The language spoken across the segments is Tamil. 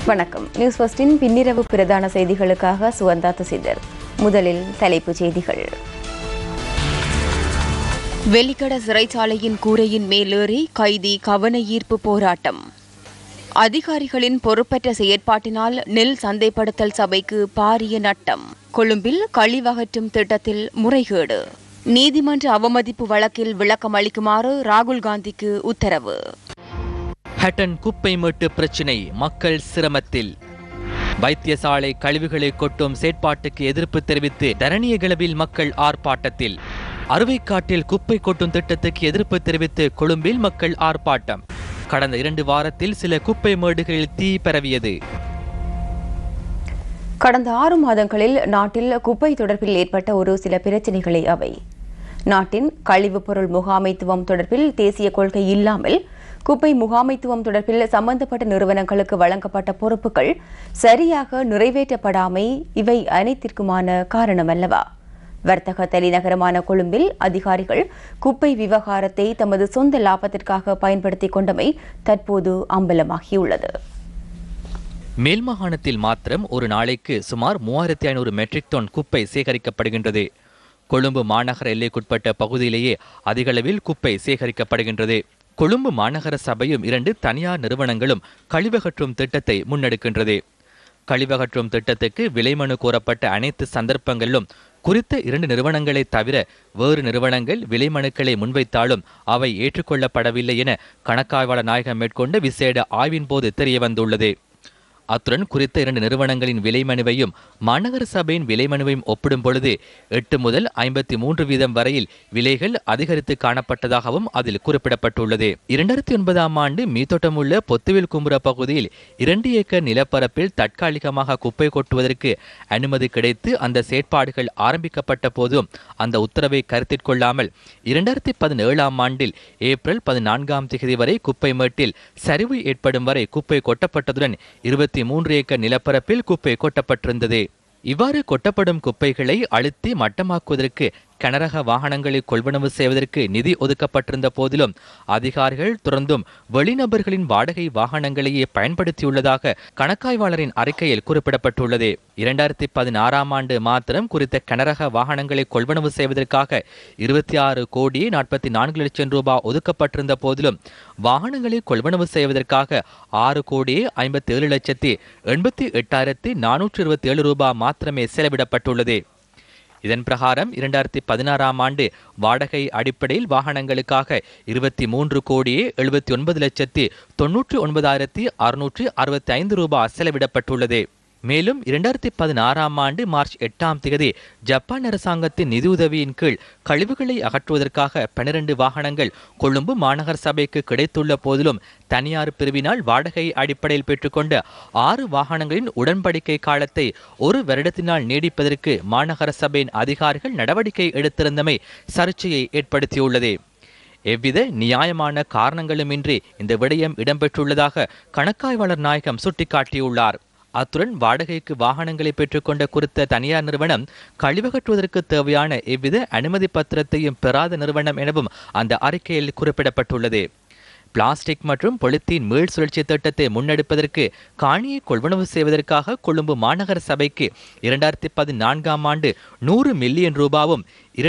வணக்கம். நியூஸ் ஃபர்ஸ்டின் பின்னிரவு பிரதான செய்திகளுக்காக சுகந்தா துசிதர். முதலில் தலைப்புச் செய்திகள். வெலிக்கட சிறைச்சாலையின் கூரையின் மேலேறி கைதி கவன ஈர்ப்பு போராட்டம். அதிகாரிகளின் பொறுப்பற்ற செயற்பாட்டினால் நெல் சந்தைப்படுத்தல் சபைக்கு பாரிய நட்டம். கொழும்பில் கழிவகற்றும் திட்டத்தில் முறைகேடு. நீதிமன்ற அவமதிப்பு வழக்கில் விளக்கம் அளிக்குமாறு ராகுல் காந்திக்கு உத்தரவு. ஹட்டன் குப்பை மீட்டு பிரச்சினை மக்கள் சிரமத்தில். வைத்தியசாலை கழிவுகளை கொட்டும் செயற்பாட்டுக்கு எதிர்ப்பு தெரிவித்து தரணியகளவில் மக்கள் ஆர்ப்பாட்டத்தில். அறுவைக்காட்டில் குப்பை கொட்டும் திட்டத்துக்கு எதிர்ப்பு தெரிவித்து கொழும்பில் மக்கள் ஆர்ப்பாட்டம். கடந்த 2 வாரத்தில் சில குப்பை மேடுகளில் தீ பரவியது. கடந்த 6 மாதங்களில் நாட்டில் குப்பை தொடர்பில் ஏற்பட்ட ஒரு சில பிரச்சினைகளை அவை. நாட்டின் கழிவுப் பொருள் முகாமைத்துவம் தொடர்பில் தேசிய கொள்கை இல்லாமல் குப்பை முகாமைத்துவம் தொடர்பில் சம்பந்தப்பட்ட நிறுவனங்களுக்கு வழங்கப்பட்ட பொறுப்புகள் சரியாக நிறைவேற்றப்படாமை இவை அனைத்திற்குமான காரணமல்லவா? வர்த்தக தலைநகரமான கொழும்பில் அதிகாரிகள் குப்பை விவகாரத்தை தமது சொந்த லாபத்திற்காக பயன்படுத்திக் கொண்டமை தற்போது அம்பலமாகியுள்ளது. மேல் மாகாணத்தில் மாத்திரம் ஒரு நாளைக்கு சுமார் 3500 மெட்ரிக் டன் குப்பை சேகரிக்கப்படுகின்றது. கொழும்பு மாநகர எல்லைக்குட்பட்ட பகுதியிலேயே அதிகளவில் குப்பை சேகரிக்கப்படுகின்றது. கொழும்பு மாநகர சபையும் 2 தனியார் நிறுவனங்களும் கழிவகற்றும் திட்டத்தை முன்னெடுக்கின்றது. கழிவகற்றும் திட்டத்துக்கு விலைமனு கோரப்பட்ட அனைத்து சந்தர்ப்பங்களிலும் குறித்த 2 நிறுவனங்களை தவிர வேறு நிறுவனங்கள் விலைமனுக்களை முன்வைத்தாலும் அவை ஏற்றுக்கொள்ளப்படவில்லை என கணக்காய்வாளர் நாயகம் மேற்கொண்ட விசேட ஆய்வின் போது தெரியவந்துள்ளது. அத்துடன் குறித்த 2 நிறுவனங்களின் விலைமனுவையும் மாநகர சபையின் விலைமனுவையும் ஒப்பிடும் பொழுது 8 முதல் 53% வரையில் விலைகள் அதிகரித்து காணப்பட்டதாகவும் அதில் குறிப்பிடப்பட்டுள்ளது. 2009ஆம் ஆண்டு மீத்தோட்டமுள்ள பொத்துவில் கும்புர பகுதியில் 2 ஏக்கர் நிலப்பரப்பில் தற்காலிகமாக குப்பை கொட்டுவதற்கு அனுமதி கிடைத்து அந்த செயற்பாடுகள் ஆரம்பிக்கப்பட்ட போதும் அந்த உத்தரவை கருத்தில் கொள்ளாமல் 2017ஆம் ஆண்டில் ஏப்ரல் 14ஆம் தேதி வரை குப்பை மேட்டில் சரிவு ஏற்படும் வரை குப்பை கொட்டப்பட்டதுடன் 23 ஏக்கர் நிலப்பரப்பில் குப்பை கொட்டப்பட்டிருந்தது. இவ்வாறு கொட்டப்படும் குப்பைகளை அழுத்தி மட்டமாக்குவதற்கு கனரக வாகனங்களை கொள்வனவு செய்வதற்கு நிதி ஒதுக்கப்பட்டிருந்த போதிலும் அதிகாரிகள் தொடர்ந்தும் வெளிநபர்களின் வாடகை வாகனங்களையே பயன்படுத்தியுள்ளதாக கணக்காய்வாளரின் அறிக்கையில் குறிப்பிடப்பட்டுள்ளது. 2016ஆம் ஆண்டு மாத்திரம் குறித்த கனரக வாகனங்களை கொள்வனவு செய்வதற்காக 26 கோடியே 44 லட்சம் ரூபாய் ஒதுக்கப்பட்டிருந்த போதிலும் வாகனங்களை கொள்வனவு செய்வதற்காக 6 கோடியே 57 லட்சத்தி 88,427 ரூபாய் மாத்திரமே செலவிடப்பட்டுள்ளது. இதன் பிரகாரம் 2016ஆம் ஆண்டு வாடகை அடிப்படையில் வாகனங்களுக்காக 23 கோடியே 79 லட்சத்தி 99,665 ரூபாய் செலவிடப்பட்டுள்ளது. மேலும் 2016ஆம் ஆண்டு மார்ச் 8ஆம் தேதி ஜப்பான் அரசாங்கத்தின் நிதியுதவியின் கீழ் கழிவுகளை அகற்றுவதற்காக 12 வாகனங்கள் கொழும்பு மாநகர சபைக்கு கிடைத்துள்ள போதிலும் தனியார் பிரிவினால் வாடகை அடிப்படையில் பெற்றுக்கொண்ட 6 வாகனங்களின் உடன்படிக்கை காலத்தை 1 வருடத்தினால் நீடிப்பதற்கு மாநகர சபையின் அதிகாரிகள் நடவடிக்கை எடுத்திருந்தமை சர்ச்சையை ஏற்படுத்தியுள்ளது. எவ்வித நியாயமான காரணங்களுமின்றி இந்த விடயம் இடம்பெற்றுள்ளதாக கணக்காய்வாளர் நாயகம் சுட்டிக்காட்டியுள்ளார். அத்துடன் வாடகைக்கு வாகனங்களை பெற்றுக்கொண்ட குறித்த தனியார் நிறுவனம் கழிவகற்றுவதற்கு தேவையான எவ்வித அனுமதி பத்திரத்தையும் பெறாத நிறுவனம் எனவும் அந்த அறிக்கையில் குறிப்பிடப்பட்டுள்ளது. பிளாஸ்டிக் மற்றும் பொலித்தீன் மீள் சுழற்சி திட்டத்தை முன்னெடுப்பதற்கு காணியை கொள்வனவு செய்வதற்காக கொழும்பு மாநகர சபைக்கு 2014ஆம் ஆண்டு 100 மில்லியன் ரூபாவும்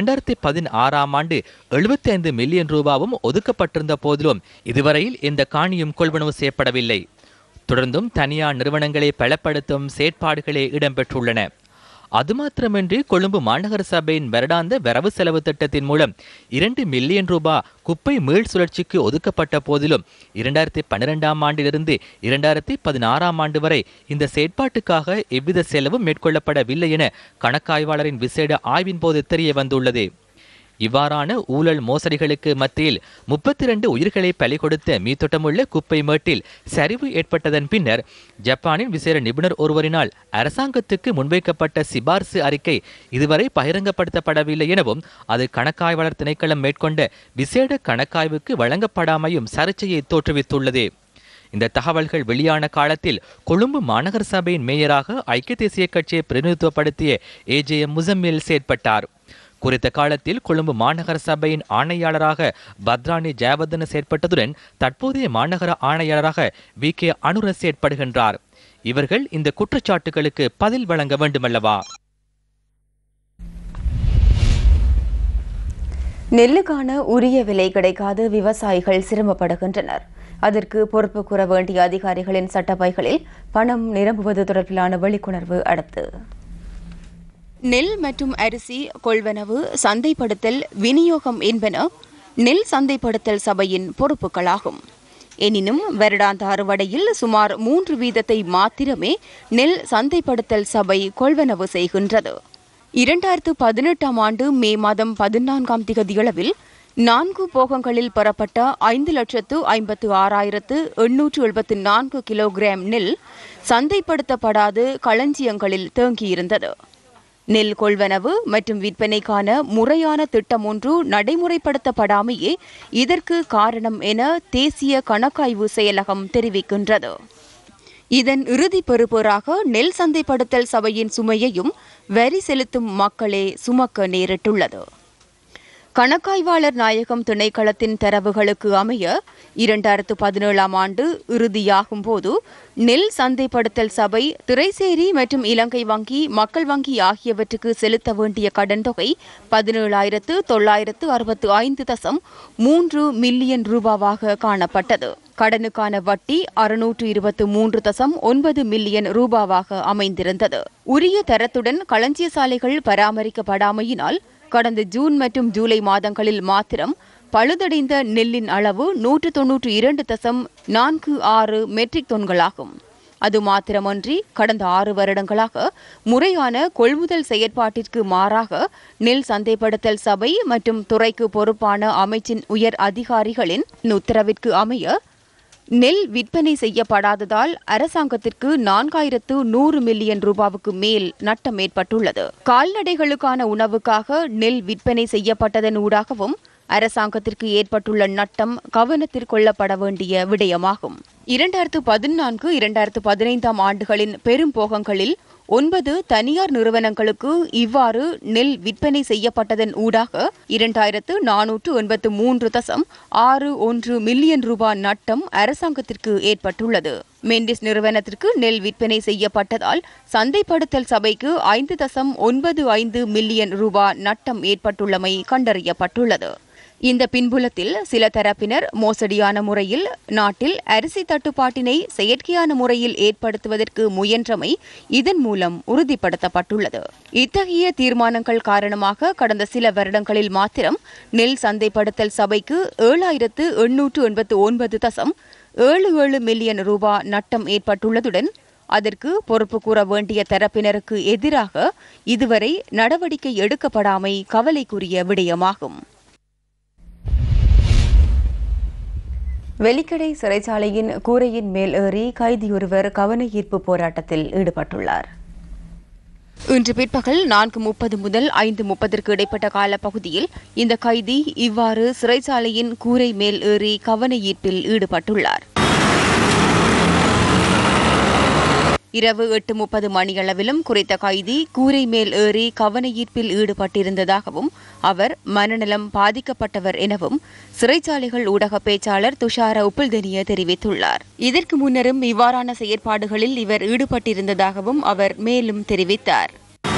2016ஆம் ஆண்டு 75 மில்லியன் ரூபாவும் ஒதுக்கப்பட்டிருந்த போதிலும் இதுவரையில் எந்த காணியும் கொள்வனவு செய்யப்படவில்லை. தொடர்ந்தும் தனியார் நிறுவனங்களை பலப்படுத்தும் செயற்பாடுகளே இடம்பெற்றுள்ளன. அது மாத்திரமின்றி கொழும்பு மாநகர சபையின் வருடாந்த வரவு செலவு திட்டத்தின் மூலம் 2 மில்லியன் ரூபாய் குப்பை மீள் சுழற்சிக்கு ஒதுக்கப்பட்ட போதிலும் 2012ஆம் ஆண்டிலிருந்து 2016ஆம் ஆண்டு வரை இந்த செயற்பாட்டுக்காக எவ்வித செலவும் மேற்கொள்ளப்படவில்லை என கணக்காய்வாளரின் விசேட ஆய்வின் போது தெரிய வந்துள்ளது. இவ்வாறான ஊழல் மோசடிகளுக்கு மத்தியில் 32 உயிர்களை பலி கொடுத்த மீத்தோட்டமுள்ள குப்பை மேட்டில் சரிவு ஏற்பட்டதன் பின்னர் ஜப்பானின் விசேட நிபுணர் ஒருவரினால் அரசாங்கத்துக்கு முன்வைக்கப்பட்ட சிபார்சு அறிக்கை இதுவரை பகிரங்கப்படுத்தப்படவில்லை எனவும் அது கணக்காய்வாளர் திணைக்களம் மேற்கொண்ட விசேட கணக்காய்வுக்கு வழங்கப்படாமையும் சர்ச்சையை தோற்றுவித்துள்ளது. இந்த தகவல்கள் வெளியான காலத்தில் கொழும்பு மாநகர சபையின் மேயராக ஐக்கிய தேசிய கட்சியை பிரதிநிதித்துவப்படுத்திய AJM முசம்மில் செயற்பட்டார். குறித்த காலத்தில் கொழும்பு மாநகர சபையின் ஆணையாளராக பத்ரானி ஜெயவர்தன செயற்பட்டதுடன் தற்போதைய மாநகர ஆணையாளராக VK அனுர செயற்படுகின்றார். இவர்கள் இந்த குற்றச்சாட்டுகளுக்கு பதில் வழங்க வேண்டுமல்லவா? நெல்லுக்கான உரிய விலை கிடைக்காது விவசாயிகள் சிரமப்படுகின்றனர். அதற்கு பொறுப்பு கூற வேண்டிய அதிகாரிகளின் சட்டப்பைகளில் பணம் நிரம்புவது தொடர்பிலான விழிப்புணர்வு அடுத்து. நெல் மற்றும் அரிசி கொள்வனவு, சந்தைப்படுத்தல், விநியோகம் என்பன நெல் சந்தைப்படுத்தல் சபையின் பொறுப்புகளாகும். எனினும் வருடாந்த அறுவடையில் சுமார் 3% மாத்திரமே நெல் சந்தைப்படுத்தல் சபை கொள்வனவு செய்கின்றது. 2018 ஆண்டு மே மாதம் 14ஆம் திகதியளவில் 4 போகங்களில் பெறப்பட்ட 5,56,874 கிலோகிராம் நெல் சந்தைப்படுத்தப்படாது களஞ்சியங்களில் தேங்கியிருந்தது. நெல் கொள்வனவு மற்றும் விற்பனைக்கான முறையான திட்டம் ஒன்று நடைமுறைப்படுத்தப்படாமையே இதற்கு காரணம் என தேசிய கணக்காய்வு செயலகம் தெரிவிக்கின்றது. இதன் இறுதி பெறுபேறாக நெல் சந்தைப்படுத்தல் சபையின் சுமையையும் வரி செலுத்தும் மக்களே சுமக்க நேரிட்டுள்ளது. கணக்காய்வாளர் நாயகம் திணைக்களத்தின் தரவுகளுக்கு அமைய 2017ஆம் ஆண்டு இறுதியாகும் போது நெல் சந்தைப்படுத்தல் சபை திரைசேரி மற்றும் இலங்கை வங்கி, மக்கள் வங்கி ஆகியவற்றுக்கு செலுத்த வேண்டிய கடன் தொகை 17,965.3 மில்லியன் ரூபாவாக காணப்பட்டது. கடனுக்கான வட்டி 623.9 மில்லியன் ரூபாவாக அமைந்திருந்தது. உரிய தரத்துடன் களஞ்சிய சாலைகள் பராமரிக்கப்படாமையினால் கடந்த ஜூன் மற்றும் ஜூலை மாதங்களில் மாத்திரம் பழுதடைந்த நெல்லின் அளவு 192.46 மெட்ரிக் தொன்களாகும். அது மாத்திரமன்றி கடந்த 6 வருடங்களாக முறையான கொள்முதல் செயற்பாட்டிற்கு மாறாக நெல் சந்தைப்படுத்தல் சபை மற்றும் துறைக்கு பொறுப்பான அமைச்சின் உயர் அதிகாரிகளின் உத்தரவிற்கு அமைய நெல் விற்பனை செய்யப்படாததால் அரசாங்கத்திற்கு 4,100 மில்லியன் ரூபாவுக்கு மேல் நட்டம் ஏற்பட்டுள்ளது. கால்நடைகளுக்கான உணவுக்காக நெல் விற்பனை செய்யப்பட்டதன் ஊடாகவும் அரசாங்கத்திற்கு ஏற்பட்டுள்ள நட்டம் கவனத்தில் கொள்ளப்பட வேண்டிய விடயமாகும். 2014-2015 ஆண்டுகளின் பெரும் போகங்களில் 9 தனியார் நிறுவனங்களுக்கு இவ்வாறு நெல் விற்பனை செய்யப்பட்டதன் ஊடாக 2,493.61 மில்லியன் ரூபாய் நட்டம் அரசாங்கத்திற்கு ஏற்பட்டுள்ளது. மெண்டிஸ் நிறுவனத்திற்கு நெல் விற்பனை செய்யப்பட்டதால் சந்தைப்படுத்தல் சபைக்கு 5.95 மில்லியன் ரூபாய் நட்டம் ஏற்பட்டுள்ளமை கண்டறியப்பட்டுள்ளது. இந்த பின்புலத்தில் சில தரப்பினர் மோசடியான முறையில் நாட்டில் அரிசி தட்டுப்பாட்டினை செயற்கையான முறையில் ஏற்படுத்துவதற்கு முயன்றமை இதன் மூலம் உறுதிப்படுத்தப்பட்டுள்ளது. இத்தகைய தீர்மானங்கள் காரணமாக கடந்த சில வருடங்களில் மாத்திரம் நெல் சந்தைப்படுத்தல் சபைக்கு 7,889.77 மில்லியன் ரூபாய் நட்டம் ஏற்பட்டுள்ளதுடன் அதற்கு பொறுப்பு கூற வேண்டிய தரப்பினருக்கு எதிராக இதுவரை நடவடிக்கை எடுக்கப்படாமை கவலைக்குரிய விடயமாகும். வெலிக்கடை சிறைச்சாலையின் கூரையின் மேல் ஏறி கைதியொருவர் கவன ஈர்ப்பு போராட்டத்தில் ஈடுபட்டுள்ளார். இன்று பிற்பகல் 4:30 முதல் 5:30 இடைப்பட்ட காலப்பகுதியில் இந்த கைதி இவ்வாறு சிறைச்சாலையின் கூரை மேல் ஏறி கவன ஈர்ப்பில் ஈடுபட்டுள்ளார். இரவு 8:30 மணியளவிலும் குறித்த கைதி கூரை மேல் ஏறி கவன ஈர்ப்பில் ஈடுபட்டிருந்ததாகவும் அவர் மனநலம் பாதிக்கப்பட்டவர் எனவும் சிறைச்சாலைகள் ஊடக பேச்சாளர் துஷார உப்புல்தெனிய தெரிவித்துள்ளார். இதற்கு முன்னரும் இவ்வாறான செயற்பாடுகளில் இவர் ஈடுபட்டிருந்ததாகவும் அவர் மேலும் தெரிவித்தார்.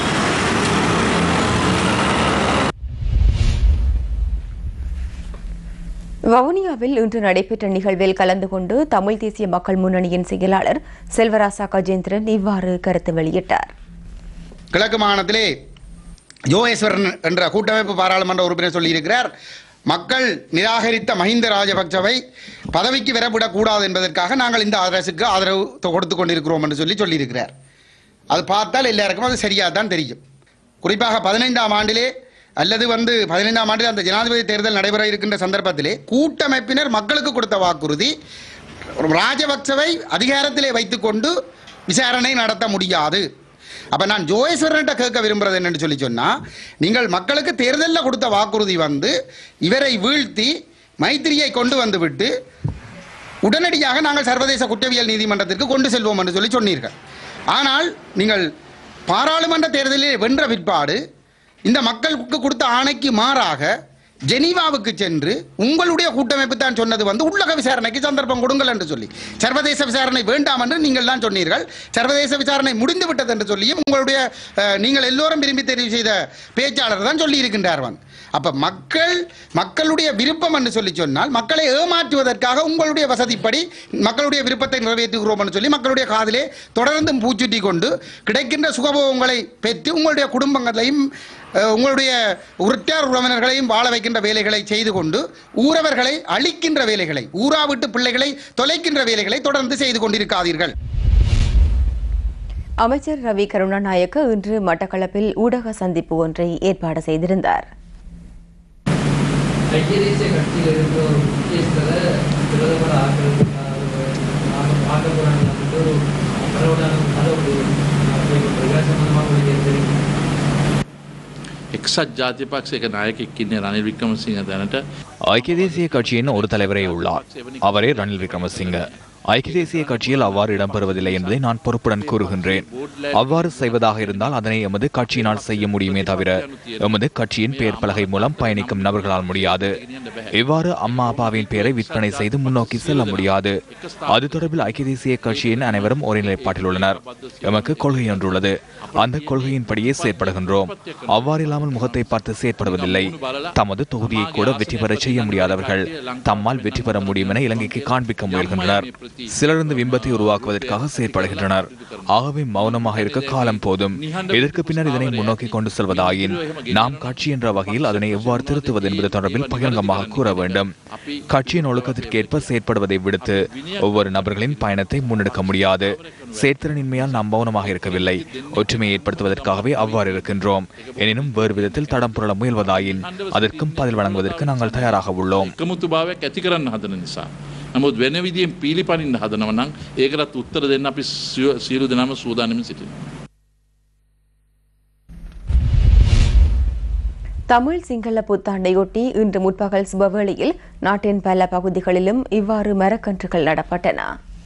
வவுனியாவில் இன்று நடைபெற்ற நிகழ்வில் கலந்து கொண்டு தமிழ் தேசிய மக்கள் முன்னணியின் செயலாளர் செல்வராசா கஜேந்திரன் இவ்வாறு கருத்து வெளியிட்டார். கிழக்கு மாகாணத்திலே யோகேஸ்வரன் என்ற கூட்டமைப்பு பாராளுமன்ற உறுப்பினர் சொல்லியிருக்கிறார், மக்கள் நிராகரித்த மஹிந்த ராஜபக்சவை பதவிக்கு வரவிடக்கூடாது என்பதற்காக நாங்கள் இந்த அரசுக்கு ஆதரவு கொடுத்து கொண்டிருக்கிறோம் என்று சொல்லியிருக்கிறார். அது பார்த்தால் எல்லாருக்கும் அது சரியாக தான் தெரியும். குறிப்பாக 15ஆம் ஆண்டிலே அல்லது 15ஆம் ஆண்டில் அந்த ஜனாதிபதி தேர்தல் நடைபெற இருக்கின்ற சந்தர்ப்பத்திலே கூட்டமைப்பினர் மக்களுக்கு கொடுத்த வாக்குறுதி ராஜபக்சவை அதிகாரத்திலே வைத்துக்கொண்டு விசாரணை நடத்த முடியாது. அப்போ நான் ஜோகேஸ்வரன்கிட்ட கேட்க விரும்புகிறது என்னென்னு சொன்னால், நீங்கள் மக்களுக்கு தேர்தலில் கொடுத்த வாக்குறுதி இவரை வீழ்த்தி மைத்திரியை கொண்டு வந்து விட்டு உடனடியாக நாங்கள் சர்வதேச குற்றவியல் நீதிமன்றத்திற்கு கொண்டு செல்வோம் என்று சொன்னீர்கள். ஆனால் நீங்கள் பாராளுமன்ற தேர்தலில் வென்ற பிற்பாடு இந்த மக்களுக்கு கொடுத்த ஆணைக்கு மாறாக ஜெனீவாவுக்கு சென்று உங்களுடைய கூட்டமைப்பு தான் சொன்னது உள்ளக விசாரணைக்கு சந்தர்ப்பம் கொடுங்கள் என்று சொல்லி, சர்வதேச விசாரணை வேண்டாம் என்று நீங்கள் தான் சொன்னீர்கள். சர்வதேச விசாரணை முடிந்து விட்டது என்று சொல்லியும் உங்களுடைய நீங்கள் எல்லோரும் விரும்பி தெரிவு செய்த பேச்சாளர் தான் சொல்லி இருக்கின்றார். அப்ப மக்களுடைய விருப்பம் என்று சொல்லி சொன்னால் மக்களை ஏமாற்றுவதற்காக உங்களுடைய வசதிப்படி மக்களுடைய விருப்பத்தை நிறைவேற்றுகிறோம் என்று சொல்லி மக்களுடைய காதிலே தொடர்ந்து பூச்சுட்டி கொண்டு கிடைக்கின்ற சுகபோகங்களை பெற்று உங்களுடைய குடும்பங்களையும் உங்களுடைய உற்றார் உறவினர்களையும் வாழ வைக்கின்ற வேலைகளை செய்து கொண்டு ஊரவர்களை அழிக்கின்ற வேலைகளை, ஊரா விட்டு பிள்ளைகளை தொலைக்கின்ற வேலைகளை தொடர்ந்து செய்து கொண்டிருக்காதீர்கள். அமைச்சர் ரவி கருணாநாயக்க இன்று மட்டக்களப்பில் ஊடக சந்திப்பு ஒன்றை ஏற்பாடு செய்திருந்தார். ஐக்கிய தேசிய கட்சியில் இருக்கிற ஒரு முக்கியஸ்தரை பிரதமர் ஆக்க போறாங்க ஒரு சம்பந்தமாக தெரியும். එක්සත් ජාතිපක්ෂයක නායකෙක් ඉන්නේ රනිල් වික්‍රමසිංහ දැනට ஐக்கிய தேசிய கட்சியின் ஒரு தலைவரே உள்ளார். அவரே ரணில் விக்ரமசிங்க. ஐக்கிய தேசிய கட்சியில் அவ்வாறு இடம்பெறுவதில்லை என்பதை நான் பொறுப்புடன் கூறுகின்றேன். அவ்வாறு செய்வதாக இருந்தால் அதனை எமது கட்சியினால் செய்ய முடியுமே தவிர எமது கட்சியின் பெயர் பலகை மூலம் பயணிக்கும் நபர்களால் முடியாது. இவ்வாறு அம்மா அப்பாவின் பெயரை விற்பனை செய்து முன்னோக்கி செல்ல முடியாது. அது தொடர்பில் ஐக்கிய தேசிய கட்சியின் அனைவரும் ஒரே நிலைப்பாட்டில் உள்ளனர். எமக்கு கொள்கை ஒன்றுள்ளது. அந்த கொள்கையின்படியே செயற்படுகின்றோம். அவ்வாறு இல்லாமல் முகத்தை பார்த்து செயற்படுவதில்லை. தமது தொகுதியை கூட வெற்றி பெற செய்ய முடியாதவர்கள் தம்மால் வெற்றி பெற முடியும் என இலங்கைக்கு காண்பிக்க முயல்கின்றனர். சிலர் இந்த பிம்பத்தை உருவாக்குவதற்காக செயற்படுகின்றனர். ஆகவே மௌனமாக இருக்க காலம் போதும். இதற்கு பின்னர் இதனை முன்னோக்கி கொண்டு செல்வதாயின் நாம் கட்சி என்ற வகையில் அதனை எவ்வாறு திருத்துவது என்பது தொடர்பில் பகிரங்கமாக கூற வேண்டும். கட்சியின் ஒழுக்கத்திற்கேற்ப செயற்படுவதை விடுத்து ஒவ்வொரு நபர்களின் பயணத்தை முன்னெடுக்க முடியாது. செயற்திறனின்மையால் நாம் மௌனமாக இருக்கவில்லை. ஒற்றுமையை ஏற்படுத்துவதற்காகவே அவ்வாறு இருக்கின்றோம். எனினும் வேறு விதத்தில் தடம் புரள முயல்வதாயின் அதற்கும் பதில் வழங்குவதற்கு நாங்கள் தயாராக உள்ளோம். නමුත් වෙන විදියෙන් පීලිපනින්න හදනව නම් ඒකටත් උත්තර දෙන්න අපි සියලු දෙනාම සූදානම්ව සිටිනවා. தமிழ் சிங்கள புத்தாண்டையொட்டி இன்று முற்பகல் சுபவேளையில் நாட்டின் பல பகுதிகளிலும் இவ்வாறு மரக்கன்றுகள் நடப்பட்டன.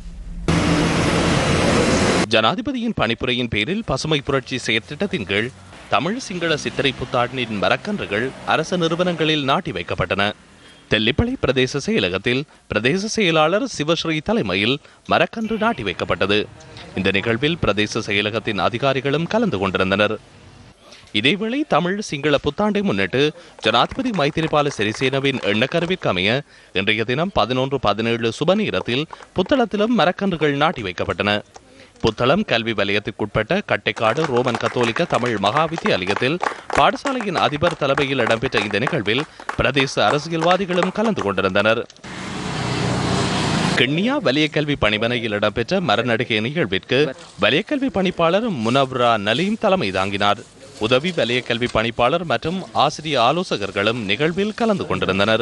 ஜனாதிபதியின் பணிப்புரையின் பேரில் பசுமை புரட்சி செயற்திட்டத்தின் கீழ் தமிழ் சிங்கள சித்திரை புத்தாண்டின் மரக்கன்றுகள் அரசு நிறுவனங்களில் நாட்டி வைக்கப்பட்டன. தெல்லிப்பளை பிரதேச செயலகத்தில் பிரதேச செயலாளர் சிவஸ்ரீ தலைமையில் மரக்கன்று நாட்டி வைக்கப்பட்டது. இந்த நிகழ்வில் பிரதேச செயலகத்தின் அதிகாரிகளும் கலந்து கொண்டிருந்தனர். இதேவேளை தமிழ் சிங்கள புத்தாண்டை முன்னிட்டு ஜனாதிபதி மைத்திரிபால சிறிசேனவின் எண்ணக்கருவிற்கு அமைய இன்றைய தினம் 11-17 சுபநீரத்தில் புத்தளத்திலும் மரக்கன்றுகள் நாட்டி வைக்கப்பட்டன. புத்தளம் கல்வி வலயத்திற்குட்பட்ட கட்டைக்காடு ரோமன் கத்தோலிக்க தமிழ் மகா வித்தியாலயத்தில் பாடசாலையின் அதிபர் தலைமையில் இடம்பெற்ற இந்த நிகழ்வில் பிரதேச அரசியல்வாதிகளும் கலந்து கொண்டிருந்தனர். கிண்ணியா வலயக்கல்வி பணிமனையில் இடம்பெற்ற மரநடுகை நிகழ்விற்கு வலயக்கல்வி பணிப்பாளர் முனவ்ரா நலீம் தலைமை தாங்கினார். உதவி வலயக்கல்வி பணிப்பாளர் மற்றும் ஆசிரிய ஆலோசகர்களும் நிகழ்வில் கலந்து கொண்டிருந்தனர்.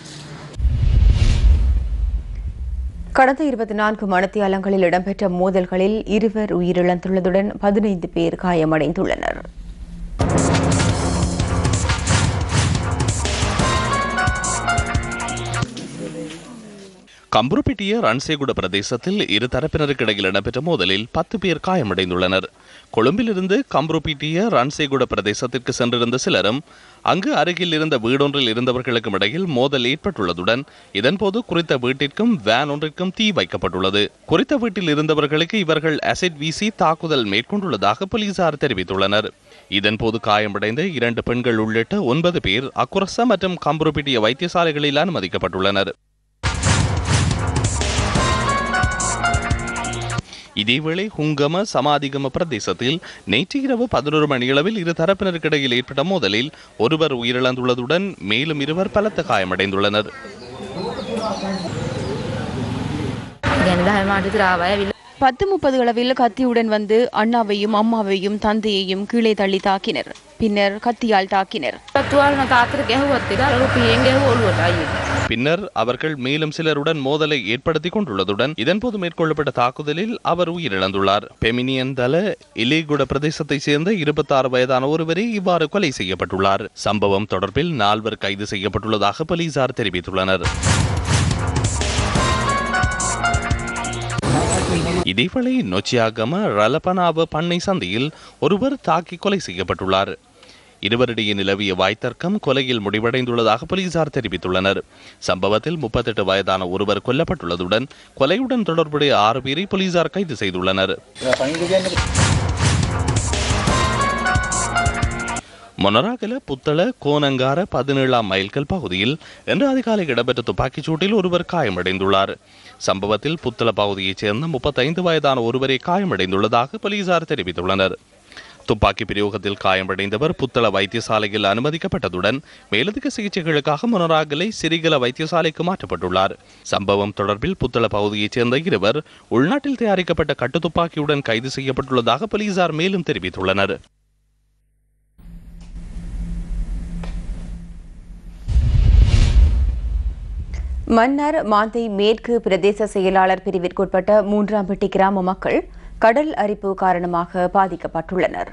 கடந்த 24 மணித்தியாலங்களில் இடம்பெற்ற மோதல்களில் 2 உயிரிழந்துள்ளதுடன் 15 பேர் காயமடைந்துள்ளனர். கம்புருப்பிட்டிய ரன்சேகுட பிரதேசத்தில் இரு தரப்பினருக்கு இடையில் இடம்பெற்ற மோதலில் 10 பேர் காயமடைந்துள்ளனர். கொழும்பிலிருந்து கம்புருப்பிட்டிய ரன்சேகுட பிரதேசத்திற்கு சென்றிருந்த சிலரும் அங்கு அருகில் இருந்த வீடொன்றில் இருந்தவர்களுக்கும் இடையில் மோதல் ஏற்பட்டுள்ளதுடன் இதன்போது குறித்த வீட்டிற்கும் வேன் ஒன்றிற்கும் தீ வைக்கப்பட்டுள்ளது. குறித்த வீட்டில் இருந்தவர்களுக்கு இவர்கள் அசிட் வீசி தாக்குதல் மேற்கொண்டுள்ளதாக போலீசார் தெரிவித்துள்ளனர். இதன்போது காயமடைந்த 2 பெண்கள் உள்ளிட்ட 9 பேர் அக்குரச மற்றும் கம்புருப்பிட்டிய வைத்தியசாலைகளில் அனுமதிக்கப்பட்டுள்ளனர். இதேவேளை ஹுங்கம சமாதிகம பிரதேசத்தில் நேற்று இரவு 11 மணியளவில் இரு தரப்பினருக்கு இடையில் ஏற்பட்ட மோதலில் ஒருவர் உயிரிழந்துள்ளதுடன் மேலும் 2 பலத்த காயமடைந்துள்ளனர். 10:30 அளவில் கத்தியுடன் வந்து அண்ணாவையும் அம்மாவையும் தந்தையையும் கீழே தள்ளி தாக்கினர். பின்னர் கத்தியால் தாக்கினர். பின்னர் அவர்கள் மேலும் சிலருடன் மோதலை ஏற்படுத்திக் கொண்டுள்ளதுடன் இதன்போது மேற்கொள்ளப்பட்ட தாக்குதலில் அவர் உயிரிழந்துள்ளார். பெமினியன் தல இலேகுட பிரதேசத்தைச் சேர்ந்த 26 வயதான ஒருவரே இவ்வாறு கொலை செய்யப்பட்டுள்ளார். சம்பவம் தொடர்பில் 4 கைது செய்யப்பட்டுள்ளதாக போலீசார் தெரிவித்துள்ளனர். இதேவேளை நொச்சியாகம ரலபனாவ பண்ணை சந்தையில் ஒருவர் தாக்கி கொலை செய்யப்பட்டுள்ளார். இருவரிடையே நிலவிய வாய்த்தர்க்கம் கொலையில் முடிவடைந்துள்ளதாக போலீசார் தெரிவித்துள்ளனர். சம்பவத்தில் 38 வயதான ஒருவர் கொல்லப்பட்டுள்ளதுடன் கொலையுடன் தொடர்புடைய 6 பேரை போலீசார் கைது செய்துள்ளனர். மொனராகல புத்தள கோனங்கார 17ஆம் மைல்கல் பகுதியில் இன்று அதிகாலை இடம்பெற்ற துப்பாக்கிச் சூட்டில் ஒருவர் காயமடைந்துள்ளார். சம்பவத்தில் புத்தள பகுதியைச் சேர்ந்த 35 வயதான ஒருவரை காயமடைந்துள்ளதாக போலீசார் தெரிவித்துள்ளனர். துப்பாக்கி பிரயோகத்தில் காயமடைந்தவர் புத்தள வைத்தியசாலையில் அனுமதிக்கப்பட்டதுடன் மேலதிக சிகிச்சைகளுக்காக மொனராகலை சிறிகல வைத்தியசாலைக்கு மாற்றப்பட்டுள்ளார். சம்பவம் தொடர்பில் புத்தள பகுதியைச் சேர்ந்த இருவர் உள்நாட்டில் தயாரிக்கப்பட்ட கட்டுத்துப்பாக்கியுடன் கைது செய்யப்பட்டுள்ளதாக போலீசார் மேலும் தெரிவித்துள்ளனர். மன்னார் மாந்தை மேற்கு பிரதேச செயலாளர் பிரிவிற்குட்பட்ட 3ஆம் பெட்டி கிராம மக்கள் கடல் அரிப்பு காரணமாக பாதிக்கப்பட்டுள்ளனர்.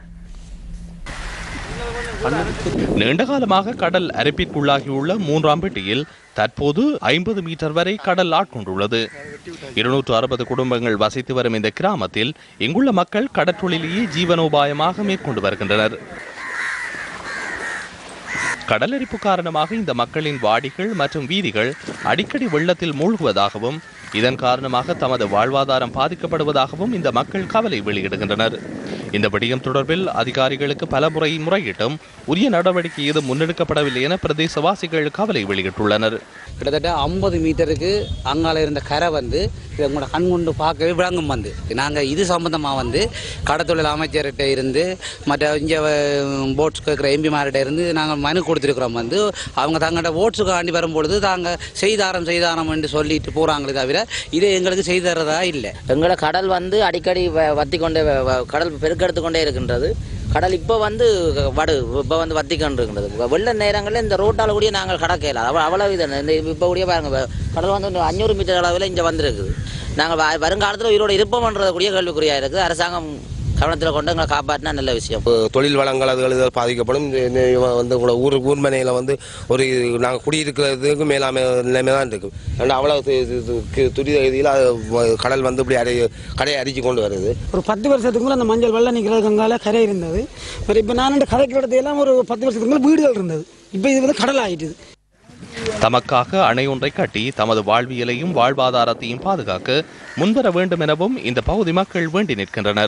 நீண்டகாலமாக கடல் அரிப்பிற்குள்ளாகியுள்ள 3ஆம் பெட்டியில் தற்போது 50 மீட்டர் வரை கடல் ஆட்கொண்டுள்ளது. 260 குடும்பங்கள் வசித்து வரும் இந்த கிராமத்தில் இங்குள்ள மக்கள் கடற்றொழிலேயே ஜீவனோபாயமாக மேற்கொண்டு வருகின்றனர். கடலரிப்பு காரணமாக இந்த மக்களின் வாடிகள் மற்றும் வீதிகள் அடிக்கடி வெள்ளத்தில் மூழ்குவதாகவும் இதன் காரணமாக தமது வாழ்வாதாரம் பாதிக்கப்படுவதாகவும் இந்த மக்கள் கவலை வெளியிடுகின்றனர். இந்த விடயம் தொடர்பில் அதிகாரிகளுக்கு பல முறை முறையிட்டும் உரிய நடவடிக்கை ஏதும் முன்னெடுக்கப்படவில்லை என பிரதேசவாசிகள் கவலை வெளியிட்டுள்ளனர். கிட்டத்தட்ட 50 மீட்டருக்கு அங்கால இருந்த கரை உங்களோட கண்கொண்டு பார்க்கவே விளங்கும். நாங்கள் இது சம்பந்தமாக கடத்தொழில் அமைச்சர்கிட்ட இருந்து மற்ற இங்கே போட்ஸ் கேட்குற எம்பிமார்கிட்ட இருந்து நாங்கள் மனு கொடுத்துருக்குறோம். அவங்க தங்கள்கிட்ட ஓட்ஸுக்கு ஆண்டி வரும்பொழுது தாங்கள் செய்தாரம் என்று சொல்லிட்டு போகிறாங்களே தவிர இதை எங்களுக்கு செய்தறதா இல்லை. எங்களை கடல் அடிக்கடி வத்தி கொண்டே கடல் பெருக்கெடுத்து கொண்டே இருக்கின்றது. கடல் இப்போ இப்போ வத்தி கொண்டு இருக்கின்றது. வெள்ள நேரங்களில் இந்த ரோட்டால் கூடிய நாங்கள் கடக்கலாம். அவ்வளவு இது இந்த இப்போ கூடிய பாருங்க கடல் 500 மீட்டர் அளவில் இங்கே வந்திருக்குது. நாங்கள் வருங்காலத்தில் உயிரோடு இருப்போம்ன்றது கூடிய கேள்விக்குறியாக இருக்குது. அரசாங்கம் கவனத்தில் கொண்டு எங்களை காப்பாற்றினா நல்ல விஷயம். தொழில் வளங்கள் அதுகள் பாதிக்கப்படும். ஊர் மனையில் ஒரு நாங்கள் குடியிருக்கிறதுக்கு மேலாமை நிலைமை தான் இருக்கு. அவ்வளவு துரித ரீதியில் கடல் இப்படி கரையை அரிச்சு கொண்டு வருது. ஒரு 10 வருஷத்துக்கு அந்த மஞ்சள் வெள்ளம் நிற்கிறது கங்கால கரை இருந்தது. இப்போ நான் கரைக்கு இடத்தையெல்லாம் ஒரு 10 வருஷத்துக்கு வீடுகள் இருந்தது. இப்போ இது கடல் ஆகிட்டுது. தமக்காக அணை ஒன்றை கட்டி தமது வாழ்வியலையும் வாழ்வாதாரத்தையும் பாதுகாக்க முன்வர வேண்டும் எனவும் இந்த பகுதி மக்கள் வேண்டி நிற்கின்றனர்.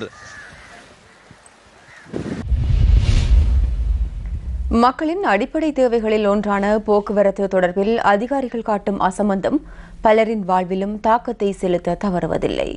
மக்களின் அடிப்படை தேவைகளில் ஒன்றான போக்குவரத்து தொடர்பில் அதிகாரிகள் காட்டும் அசம்பந்தம் பலரின் வாழ்விலும் தாக்கத்தை செலுத்த தவறுவதில்லை.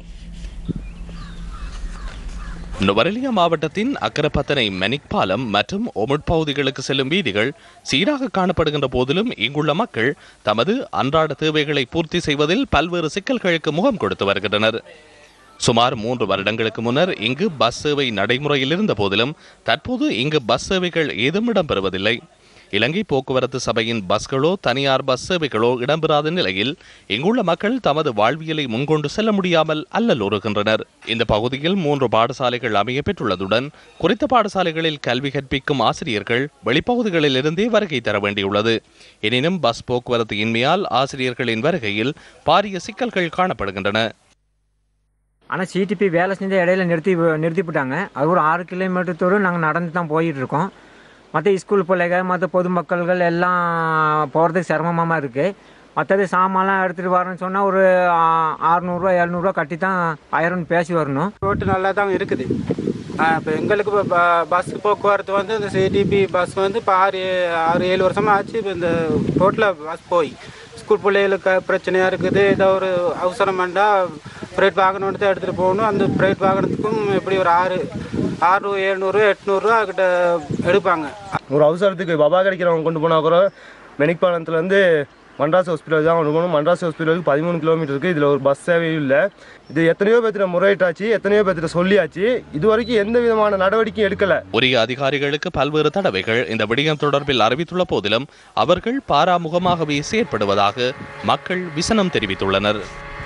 நுவரெலியா மாவட்டத்தின் அக்கரப்பத்தனை மெனிக் பாலம் மற்றும் ஒமுட் பகுதிகளுக்கு செல்லும் வீதிகள் சீராக காணப்படுகின்ற போதிலும் இங்குள்ள மக்கள் தமது அன்றாட தேவைகளை பூர்த்தி செய்வதில் பல்வேறு சிக்கல்களுக்கு முகம் கொடுத்து வருகின்றனர். சுமார் 3 வருடங்களுக்கு முன்னர் இங்கு பஸ் சேவை நடைமுறையில் இருந்த போதிலும் தற்போது இங்கு பஸ் சேவைகள் ஏதும் இடம்பெறுவதில்லை. இலங்கை போக்குவரத்து சபையின் பஸ்களோ தனியார் பஸ் சேவைகளோ இடம்பெறாத நிலையில் இங்குள்ள மக்கள் தமது வாழ்வியலை முன்கொண்டு செல்ல முடியாமல் அல்லலுறுகின்றனர். இந்த பகுதியில் 3 பாடசாலைகள் அமைய பெற்றுள்ளதுடன் குறித்த பாடசாலைகளில் கல்வி கற்பிக்கும் ஆசிரியர்கள் வெளிப்பகுதிகளில் இருந்தே வருகை தர வேண்டியுள்ளது. எனினும் பஸ் போக்குவரத்து இன்மையால் ஆசிரியர்களின் வருகையில் பாரிய சிக்கல்கள் காணப்படுகின்றன. ஆனால் சிடிபி வேலை செஞ்ச இடையில நிறுத்திவிட்டாங்க. அது ஒரு 6 கிலோமீட்டர் தூரம் நாங்கள் நடந்து தான் போயிட்டு இருக்கோம். மற்ற ஸ்கூல் பிள்ளைகள் மற்ற பொதுமக்கள்கள் எல்லாம் போகிறதுக்கு சிரமமாக இருக்குது. மற்றது சாமான்லாம் எடுத்துகிட்டு வரணும்னு சொன்னால் ஒரு 600 700 கட்டி தான் 1000 பேசி வரணும். ரோட்டு நல்லா தான் இருக்குது. இப்போ எங்களுக்கு இப்போ பஸ் போக்குவரத்து இந்த சிடிபி பஸ் இப்போ 6-7 வருஷமாக ஆச்சு. இப்போ இந்த ரோட்டில் பஸ் போய் ஸ்கூல் பிள்ளைகளுக்கு பிரச்சனையாக இருக்குது. ஏதோ ஒரு அவசரம் வேண்டாம் ப்ரைவேட் வாகனம் தான் எடுத்துகிட்டு போகணும். அந்த ப்ரைவேட் வாகனத்துக்கும் எப்படி ஒரு 600 700 800 கிட்ட எடுப்பாங்க. ஒரு அவசரத்துக்கு பபா கிடைக்கிறவங்க கொண்டு போனால் கூட மெனிக் பாலத்துலேருந்து மன்ராஸ் ஹாஸ்பிட்டல் தான் கொண்டு போகணும். மன்ராஸ் ஹாஸ்பிட்டலுக்கு 13 கிலோமீட்டர் இருக்குது. இதில் ஒரு பஸ் சேவையும் இல்லை. இது எத்தனையோ பேர்த்திட்ட முறையிட்டாச்சு, எத்தனையோ பேர்த்திட்ட சொல்லியாச்சு. இது வரைக்கும் எந்த விதமான நடவடிக்கையும் எடுக்கல. உரிய அதிகாரிகளுக்கு பல்வேறு தடவைகள் இந்த விடயம் தொடர்பில் அறிவித்துள்ள போதிலும் அவர்கள் பாராமுகமாகவே செயற்படுவதாக மக்கள் விசனம் தெரிவித்துள்ளனர்.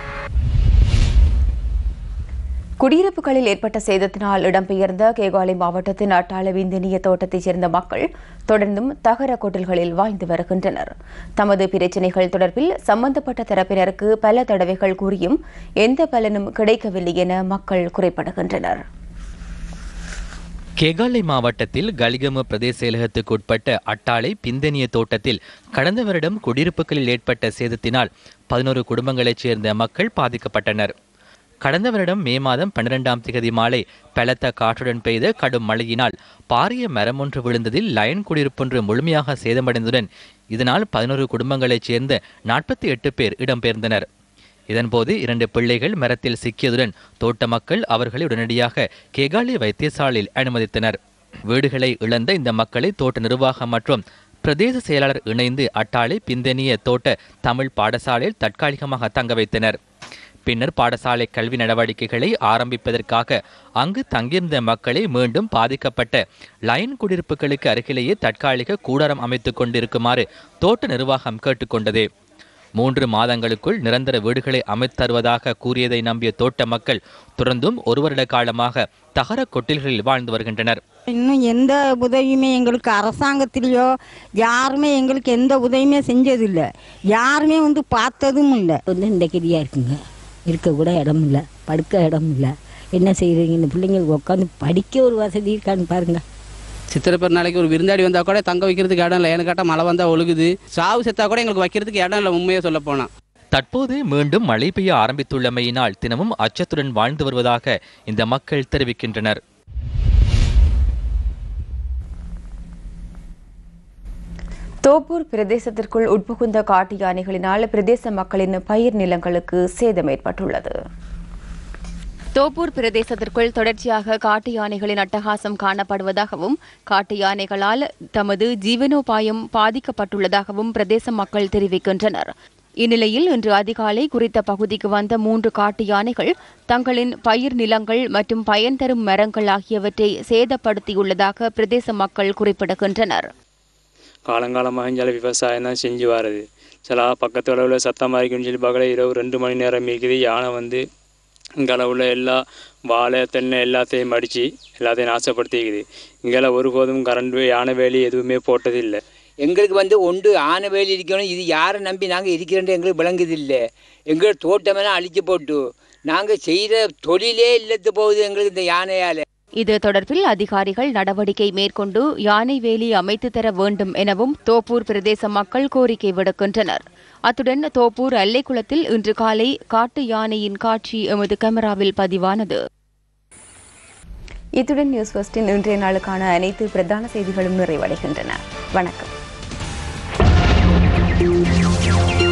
குடியிருப்புகளில் ஏற்பட்ட சேதத்தினால் இடம்பெயர்ந்த கேகாலை மாவட்டத்தின் அட்டாள விந்தனிய தோட்டத்தைச் சேர்ந்த மக்கள் தொடர்ந்தும் தகர கொட்டல்களில் வாழ்ந்து வருகின்றனர். தமது பிரச்சினைகள் தொடர்பில் சம்பந்தப்பட்ட தரப்பினருக்கு பல தடவைகள் கூறியும் எந்த பலனும் கிடைக்கவில்லை என மக்கள் குறைபடுகின்றனர். கேகாலை மாவட்டத்தில் கலிகம பிரதேச செயலகத்துக்குட்பட்ட அட்டாளை பிந்தனிய தோட்டத்தில் கடந்த வருடம் குடியிருப்புகளில் ஏற்பட்ட சேதத்தினால் 11 குடும்பங்களைச் சேர்ந்த மக்கள் பாதிக்கப்பட்டனர். கடந்த வருடம் மே மாதம் 12ஆம் திகதி மாலை பலத்த காற்றுடன் பெய்த கடும் மழையினால் பாரிய மரம் ஒன்று விழுந்ததில் லயன் குடியிருப்பொன்று முழுமையாக சேதமடைந்ததுடன் இதனால் 11 குடும்பங்களைச் சேர்ந்த 48 பேர் இடம்பெயர்ந்தனர். இதன்போது 2 பிள்ளைகள் மரத்தில் சிக்கியதுடன் தோட்ட மக்கள் அவர்களை உடனடியாக கேகாலை வைத்தியசாலையில் அனுமதித்தனர். வீடுகளை இழந்த இந்த மக்களை தோட்ட நிர்வாகம் மற்றும் பிரதேச செயலாளர் இணைந்து அட்டாளை பிந்தனிய தோட்ட தமிழ் பாடசாலையில் தற்காலிகமாக தங்க வைத்தனர். பின்னர் பாடசாலை கல்வி நடவடிக்கைகளை ஆரம்பிப்பதற்காக அங்கு தங்கியிருந்த மக்களை மீண்டும் பாதிக்கப்பட்ட லயன் குடியிருப்புகளுக்கு அருகிலேயே தற்காலிக கூடாரம் அமைத்துக் கொண்டிருக்குமாறு தோட்ட நிர்வாகம் கேட்டுக்கொண்டது. 3 மாதங்களுக்குள் நிரந்தர வீடுகளை அமைத்து தருவதாக கூறியதை நம்பிய தோட்ட மக்கள் தொடர்ந்தும் 1 வருட காலமாக தகர கொட்டில்களில் வாழ்ந்து வருகின்றனர். இன்னும் எந்த உதவியுமே எங்களுக்கு அரசாங்கத்திலேயோ யாருமே எங்களுக்கு எந்த உதவியுமே செஞ்சதில்லை. யாருமே பார்த்ததும் இல்லை. இந்த கிரியா இருக்குங்க, இருக்க கூட இடம் இல்லை, படுக்க இடம் இல்லை. என்ன செய்யறீங்க? இந்த பிள்ளைங்களுக்கு உட்காந்து படிக்க ஒரு வசதி இருக்கான்னு பாருங்க. சித்திரை பெருநாளைக்கு ஒரு விருந்தாடி வந்தால் கூட தங்க வைக்கிறதுக்கு இடம் இல்லை. எனக்கு கேட்டால் மழை வந்தால் ஒழுகுது, சாவு செத்தா கூட எங்களுக்கு வைக்கிறதுக்கு இடம் இல்லை. உண்மையை சொல்ல போனால் தற்போது மீண்டும் மழை பெய்ய ஆரம்பித்துள்ளமையினால் தினமும் அச்சத்துடன் வாழ்ந்து வருவதாக இந்த மக்கள் தெரிவிக்கின்றனர். தோப்பூர் பிரதேசத்திற்குள் உட்புகுந்த காட்டு யானைகளினால் பிரதேச மக்களின் பயிர் நிலங்களுக்கு சேதம் ஏற்பட்டுள்ளது. தோப்பூர் பிரதேசத்திற்குள் தொடர்ச்சியாக காட்டு யானைகளின் அட்டகாசம் காணப்படுவதாகவும் காட்டு யானைகளால் தமது ஜீவனோபாயம் பாதிக்கப்பட்டுள்ளதாகவும் பிரதேச மக்கள் தெரிவிக்கின்றனர். இந்நிலையில் இன்று அதிகாலை குறித்த பகுதிக்கு வந்த 3 காட்டு யானைகள் தங்களின் பயிர் நிலங்கள் மற்றும் பயன் தரும் மரங்கள் ஆகியவற்றை சேதப்படுத்தியுள்ளதாக பிரதேச மக்கள் குறிப்பிடுகின்றனர். காலங்காலமாக இங்கே விவசாயம் தான் செஞ்சு வருது. சில பக்கத்து அளவில் சத்தமாக இருக்குன்னு சொல்லி பார்க்கல, இரவு 2 மணி நேரம் இருக்குது. யானை இங்கே உள்ள எல்லா வாழை தென்னை எல்லாத்தையும் அடித்து எல்லாத்தையும் நாசப்படுத்திக்குது. இங்கே ஒருபோதும் கரண்ட் யானை வேலி எதுவுமே போட்டதில்லை. எங்களுக்கு ஒன்று ஆனை வேலி இருக்கணும். இது யாரை நம்பி நாங்கள் இருக்கிறோன்ட்டு எங்களுக்கு விளங்குதில்லை. எங்கள் தோட்டமெல்லாம் அழிச்சு போட்டு நாங்கள் செய்கிற தொழிலே இல்லத்து போகுது எங்களுக்கு இந்த யானையால். இது தொடர்பில் அதிகாரிகள் நடவடிக்கை மேற்கொண்டு யானை வேலி அமைத்து தர வேண்டும் எனவும் தோப்பூர் பிரதேச மக்கள் கோரிக்கை விடுக்கின்றனர். அத்துடன் தோப்பூர் அல்லைக்குளத்தில் இன்று காலை காட்டு யானையின் காட்சி எமது கேமராவில் பதிவானது. இத்துடன் நியூஸ் ஃபர்ஸ்டின் இன்றைய நாளுக்கான அனைத்து பிரதான செய்திகளும் நிறைவடைகின்றன. வணக்கம்.